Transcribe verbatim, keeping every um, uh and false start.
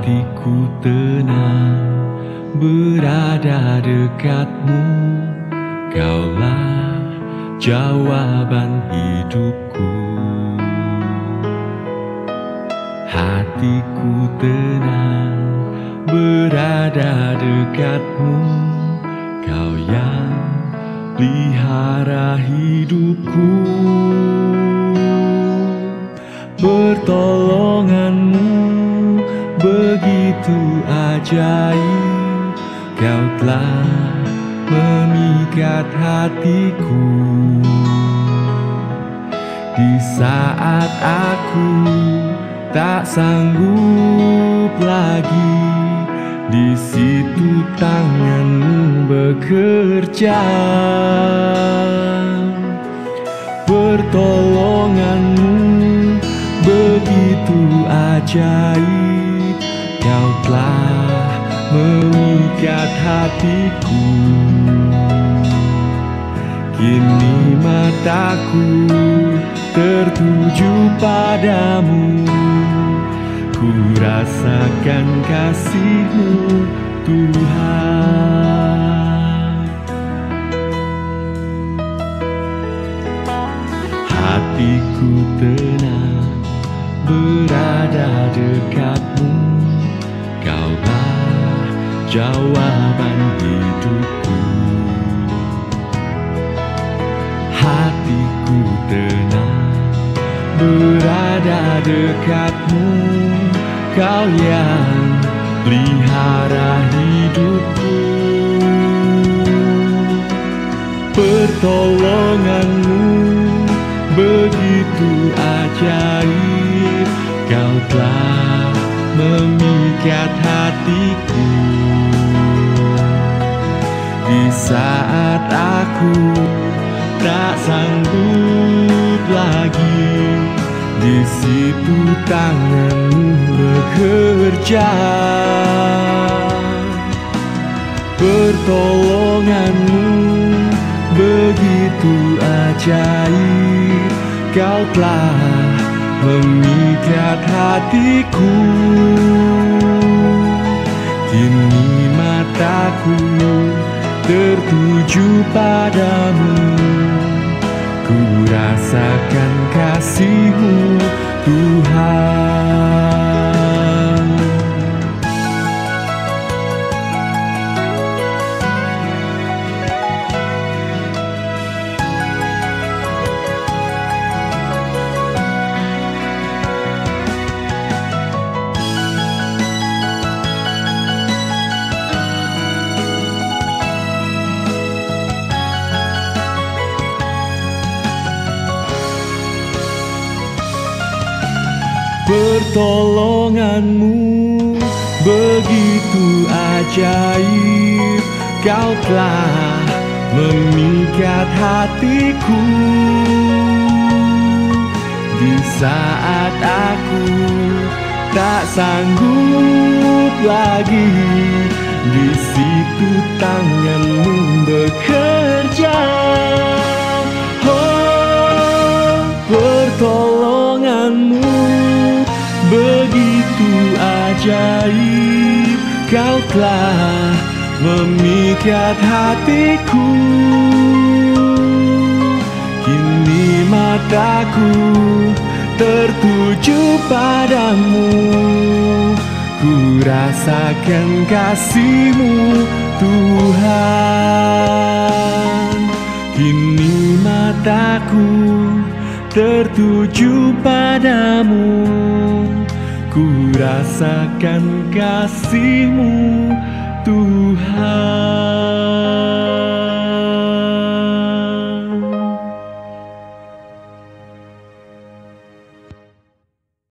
Hatiku tenang berada dekatmu, Kaulah jawaban hidupku. Hatiku tenang berada dekatmu, Kau yang pelihara hidupku. Pertolonganmu begitu ajaib, Kau telah memikat hatiku. Di saat aku tak sanggup lagi, di situ tanganmu bekerja. Pertolonganmu begitu ajaib, Kau telah memikat hatiku. Kini mataku tertuju padamu, ku rasakan kasih-Mu, Tuhan. Hatiku tenang berada dekatmu, Kaulah jawaban hidupku. Hatiku tenang berada dekatmu, Kau yang pelihara hidupku. Pertolonganmu begitu ajaib, Kau telah memikat hatiku. Di saat aku tak sanggup lagi, di situ tanganmu bekerja. Pertolonganmu begitu ajaib, Kau telah memikat hatiku. Kini mataku tertuju padamu, ku rasakan kasih-Mu, Tuhan. Pertolonganmu begitu ajaib, Kau telah memikat hatiku. Di saat aku tak sanggup lagi, di situ tanganmu bekerja. Oh, pertolonganmu begitu ajaib, Kau telah memikat hatiku. Kini mataku tertuju padamu, ku rasakan kasih-Mu, Tuhan. Kini mataku tertuju padamu, ku rasakan kasih-Mu, Tuhan.